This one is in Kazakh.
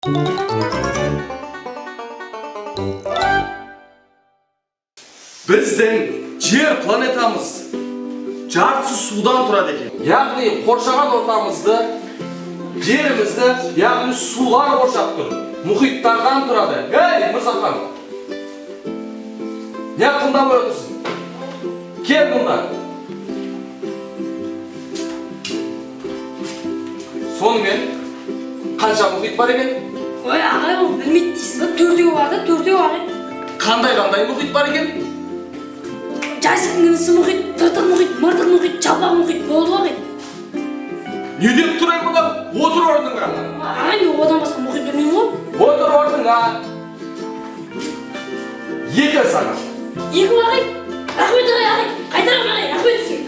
Біздің жер планетамыз жартысы судан тұрады екен. Яғни қоршаған ортамызды, жерімізді, яғни сулар қоршап тұр. Мұхиттардан тұрады. Ей, Мырзахан! Не тыңдап отырсың? Кел мұнда. Сонымен қанша мұхит бар екен? Ой, ағай, ол білмейді дейсің ба? Төртеу бар да, төртеу ағай. Қандай мұхит бар екен? Жайсықтың інісі мұхит, тыртық мұхит, мыртық мұхит, жалпақ мұхит болды ағай. Не деп тұрайын бұдан? Отыр орныңа. Ағай, мен одан басқа мұхит білмеймін ғой. Отыр орныңа. Екі сана. Екі ағай. Рахмет ағай, қайтарам ағай, рахмет сізге.